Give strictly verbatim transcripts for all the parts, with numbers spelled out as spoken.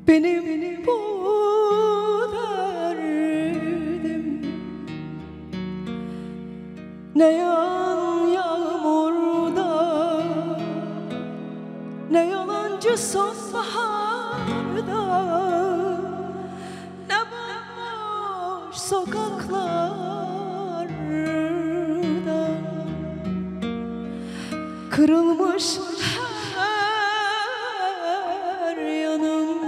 Benim bu derdim ne yağan yağmurda, ne yalancı sonbaharda, ne bomboş sokaklarda. Kırılmış her yanım,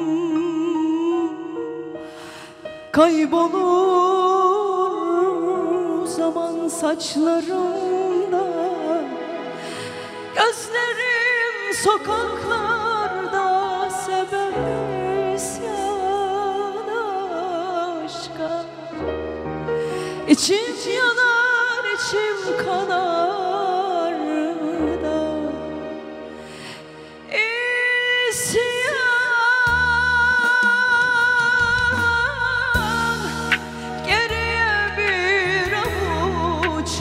kaybolur zaman saçlarımda. Gözlerim sokaklarda, sebep isyan aşka. İçim yanar, içim kanar da isyan. Geriye bir avuç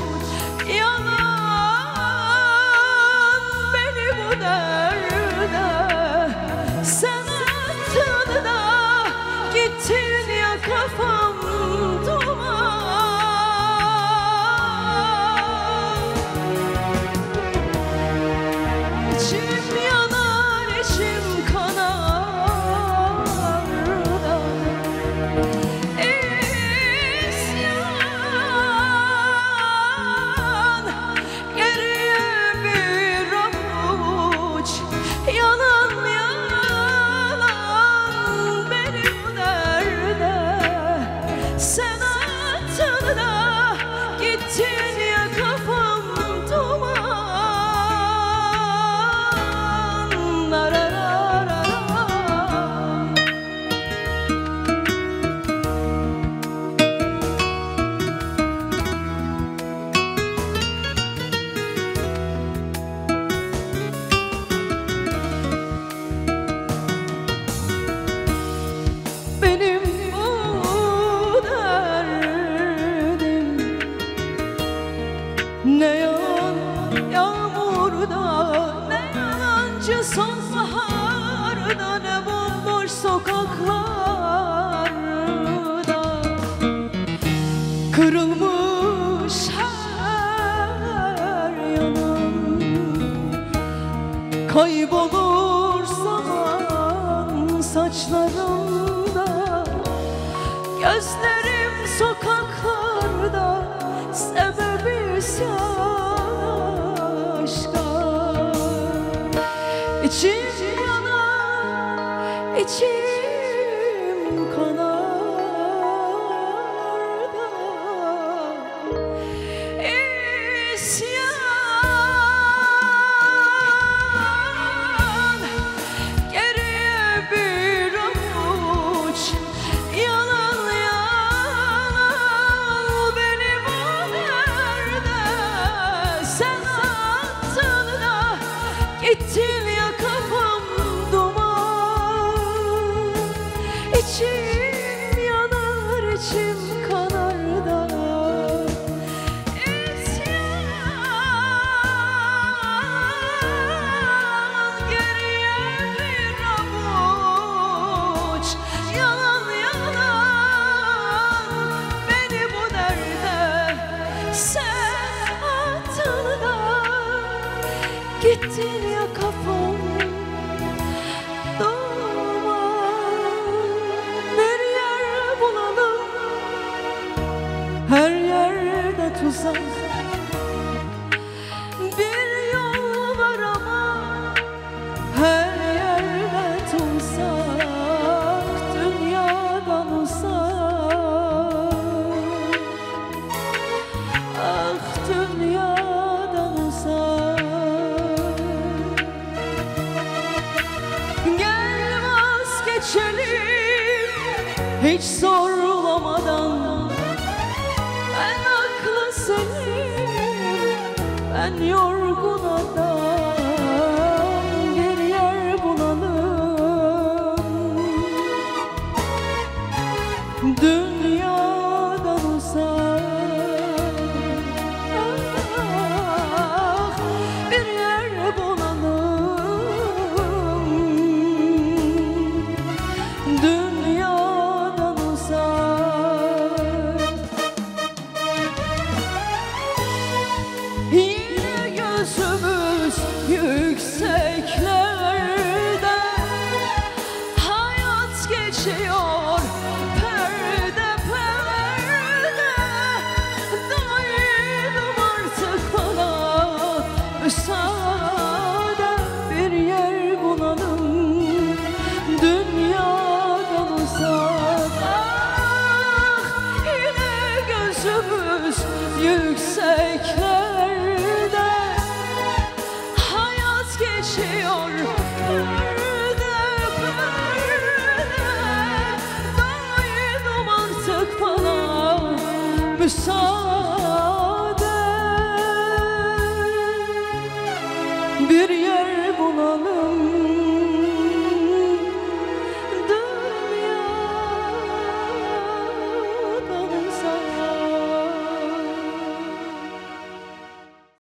yalan beni bu derde. Sen attın da gittin ya, kafam duman. İçim yanar, içim kanar da isyan. Geriye bir avuç yalan yalan beni bu derde. Sen attın da gittin ya, kafam duman. Benim bu derdim ne yağan yağmurda, ne yalancı sonbaharda, ne bomboş sokaklarda. Kırılmış her yanım, kaybolur zaman saçlarımda. Gözlerim sokaklarda, sebebi isyan aşka. İçim yanar, içim kanar da isyan. Geriye bir avuç yalan yalan beni bu derde. Sen attın da gittin ya, kafam duman. İçim yanar, içim kanar da isyan. Geriye bir avuç yalan yalan beni bu derde. Sen attın da gittin ya, kafam duman. Bir yer bulalım, her yerde tuzak. Bir yol var ama her yerde tuzak. Dünyadan uzak, ah dünyadan uzak. Gel vazgeçelim hiç zorlamadan. Ben aklı selim, ben yorgun adam.